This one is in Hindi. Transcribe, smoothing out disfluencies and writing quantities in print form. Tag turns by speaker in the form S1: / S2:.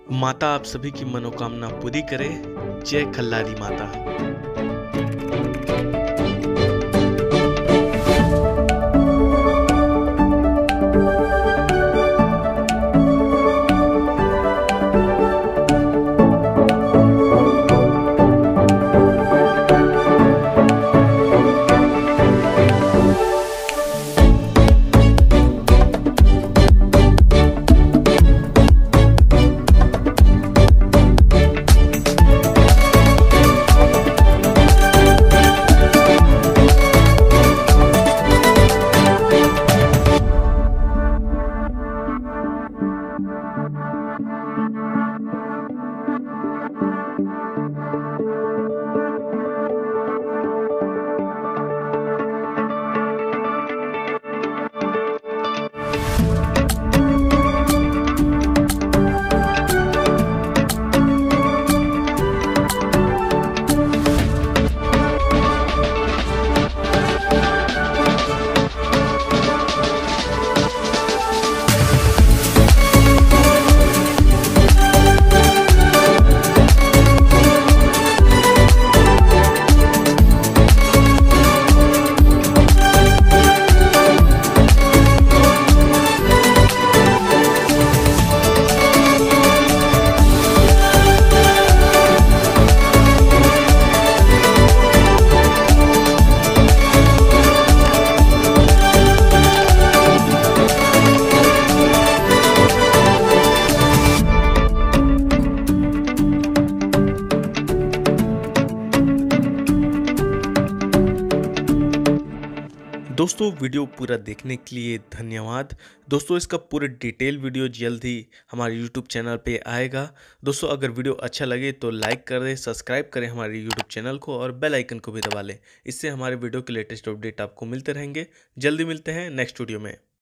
S1: माता आप सभी की मनोकामना पूरी करे। जय खल्लारी माता। दोस्तों वीडियो पूरा देखने के लिए धन्यवाद। दोस्तों इसका पूरा डिटेल वीडियो जल्द ही हमारे यूट्यूब चैनल पे आएगा। दोस्तों अगर वीडियो अच्छा लगे तो लाइक कर दें, सब्सक्राइब करें हमारे यूट्यूब चैनल को और बेल आइकन को भी दबा लें। इससे हमारे वीडियो के लेटेस्ट अपडेट आपको मिलते रहेंगे। जल्दी मिलते हैं नेक्स्ट वीडियो में।